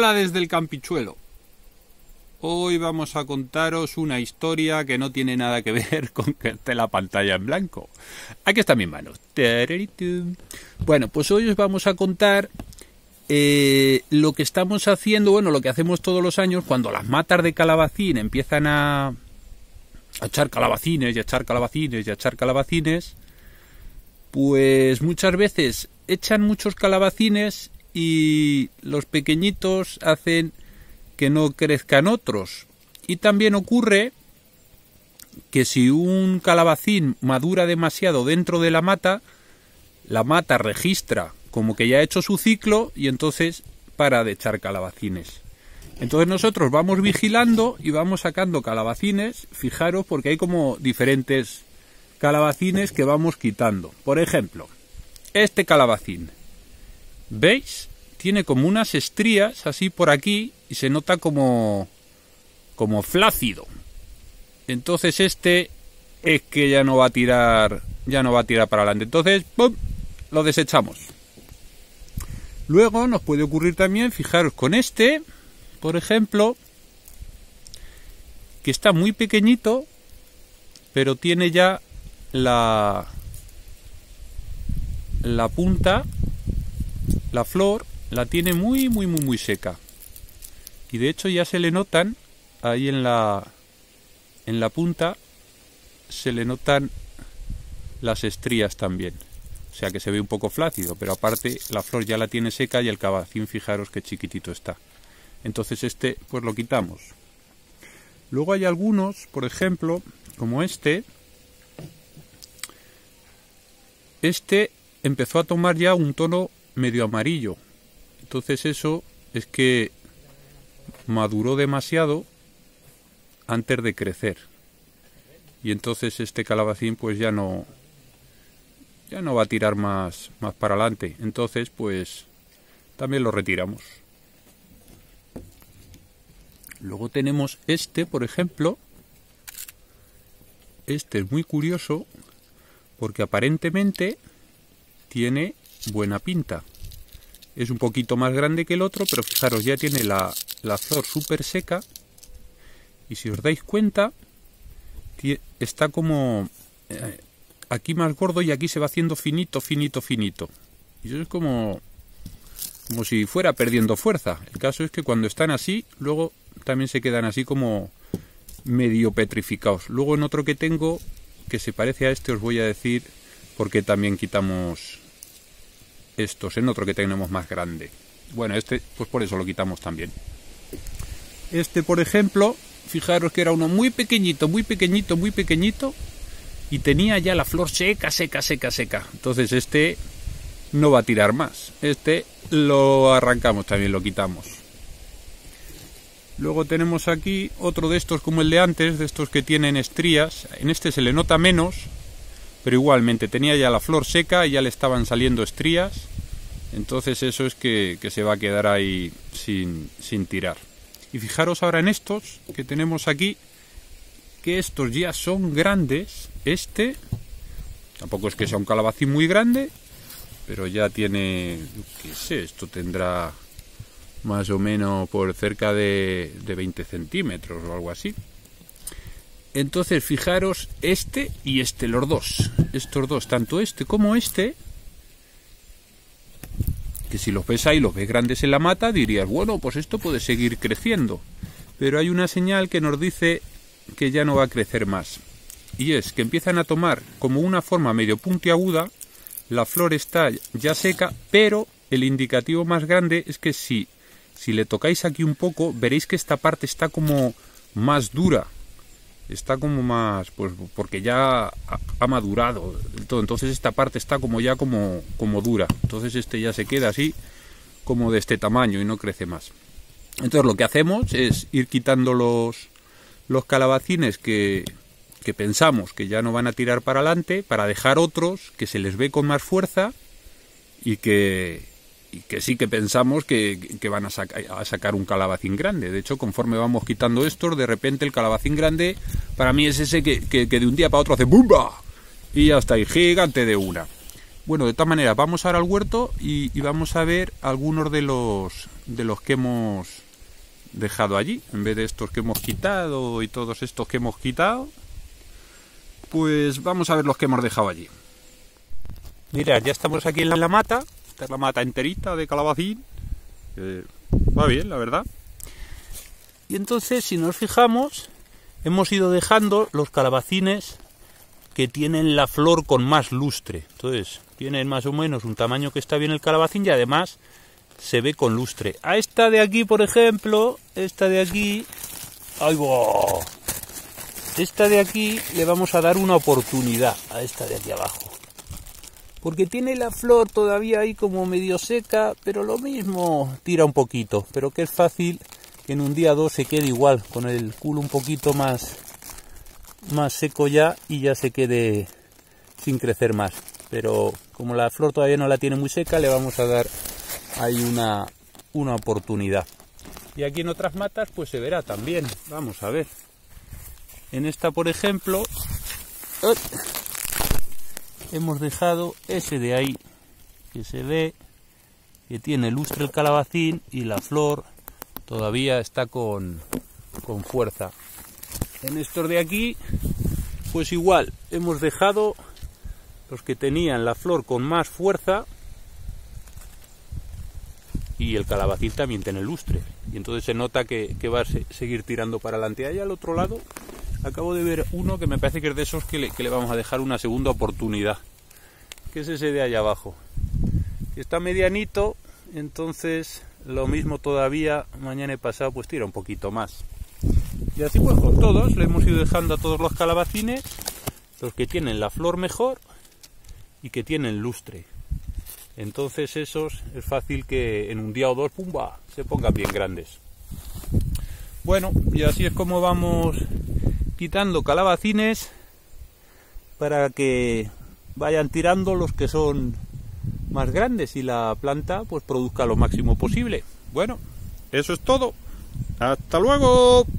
Hola desde el Campichuelo. Hoy vamos a contaros una historia que no tiene nada que ver con que esté la pantalla en blanco. Aquí está mi mano. Bueno, pues hoy os vamos a contar lo que estamos haciendo, bueno, lo que hacemos todos los años cuando las matas de calabacín empiezan a echar calabacines y a echar calabacines y a echar calabacines. Pues muchas veces echan muchos calabacines y los pequeñitos hacen que no crezcan otros. Y también ocurre que si un calabacín madura demasiado dentro de la mata registra como que ya ha hecho su ciclo y entonces para de echar calabacines. Entonces nosotros vamos vigilando y vamos sacando calabacines, fijaros, porque hay como diferentes calabacines que vamos quitando. Por ejemplo, este calabacín, ¿veis? Tiene como unas estrías así por aquí y se nota como flácido. Entonces este es que ya no va a tirar para adelante. Entonces, ¡pum!, lo desechamos. Luego nos puede ocurrir también, fijaros, con este, por ejemplo, que está muy pequeñito, pero tiene ya la punta, la flor, la tiene muy seca. Y de hecho ya se le notan, ahí en la punta, se le notan las estrías también. O sea que se ve un poco flácido, pero aparte la flor ya la tiene seca y el calabacín, fijaros qué chiquitito está. Entonces este pues lo quitamos. Luego hay algunos, por ejemplo, como este empezó a tomar ya un tono medio amarillo. Entonces eso es que maduró demasiado antes de crecer. Y entonces este calabacín pues ya no va a tirar más para adelante. Entonces pues también lo retiramos. Luego tenemos este, por ejemplo. Este es muy curioso porque aparentemente tiene buena pinta. Es un poquito más grande que el otro, pero fijaros, ya tiene la flor súper seca. Y si os dais cuenta, está como aquí más gordo y aquí se va haciendo finito. Y eso es como si fuera perdiendo fuerza. El caso es que cuando están así, luego también se quedan así como medio petrificados. Luego en otro que tengo, que se parece a este, os voy a decir por qué también quitamos estos, en otro que tenemos más grande. Bueno, este pues por eso lo quitamos también. Este, por ejemplo, fijaros que era uno muy pequeñito y tenía ya la flor seca. Entonces este no va a tirar más. Este lo arrancamos también, lo quitamos. Luego tenemos aquí otro de estos como el de antes, de estos que tienen estrías. En este se le nota menos, pero igualmente tenía ya la flor seca y ya le estaban saliendo estrías. Entonces eso es que se va a quedar ahí sin tirar. Y fijaros ahora en estos que tenemos aquí, que estos ya son grandes. Este tampoco es que sea un calabacín muy grande, pero ya tiene, qué sé, esto tendrá más o menos por cerca de 20 centímetros o algo así. Entonces fijaros este y este, los dos, estos dos, tanto este como este, que si los ves ahí, los ves grandes en la mata, dirías, bueno, pues esto puede seguir creciendo, pero hay una señal que nos dice que ya no va a crecer más, y es que empiezan a tomar como una forma medio puntiaguda, la flor está ya seca, pero el indicativo más grande es que si le tocáis aquí un poco, veréis que esta parte está como más dura, está como más, pues porque ya ha madurado todo. Entonces esta parte está como ya como dura. Entonces este ya se queda así como de este tamaño y no crece más. Entonces lo que hacemos es ir quitando los calabacines que pensamos que ya no van a tirar para adelante, para dejar otros que se les ve con más fuerza y que sí que pensamos que van a sacar un calabacín grande. De hecho, conforme vamos quitando estos, de repente el calabacín grande para mí es ese que de un día para otro hace ¡bumba! Y ya está ahí, gigante de una. Bueno, de todas maneras, vamos ahora al huerto y vamos a ver algunos de los que hemos dejado allí. En vez de estos que hemos quitado y todos estos que hemos quitado, pues vamos a ver los que hemos dejado allí. Mirad, ya estamos aquí en la mata. Esta es la mata enterita de calabacín. Va bien, la verdad. Y entonces, si nos fijamos, hemos ido dejando los calabacines que tienen la flor con más lustre. Entonces, tienen más o menos un tamaño que está bien el calabacín y además se ve con lustre. A esta de aquí, por ejemplo, esta de aquí... ¡Ay, va! Esta de aquí le vamos a dar una oportunidad a esta de aquí abajo. Porque tiene la flor todavía ahí como medio seca, pero lo mismo tira un poquito. Pero que es fácil que en un día o dos se quede igual, con el culo un poquito más seco ya y ya se quede sin crecer más. Pero como la flor todavía no la tiene muy seca, le vamos a dar ahí una oportunidad. Y aquí en otras matas pues se verá también. Vamos a ver. En esta, por ejemplo, hemos dejado ese de ahí, que se ve que tiene lustre el calabacín y la flor todavía está con fuerza. En estos de aquí, pues igual, hemos dejado los que tenían la flor con más fuerza y el calabacín también tiene lustre. Y entonces se nota que va a seguir tirando para adelante. Allá al otro lado acabo de ver uno que me parece que es de esos que le vamos a dejar una segunda oportunidad, que es ese de allá abajo. Está medianito, entonces lo mismo todavía, mañana y pasado pues tira un poquito más. Y así pues con todos, le hemos ido dejando a todos los calabacines, los que tienen la flor mejor y que tienen lustre. Entonces esos es fácil que en un día o dos, ¡pumba!, se pongan bien grandes. Bueno, y así es como vamos quitando calabacines para que vayan tirando los que son más grandes y la planta pues produzca lo máximo posible. Bueno, eso es todo. ¡Hasta luego!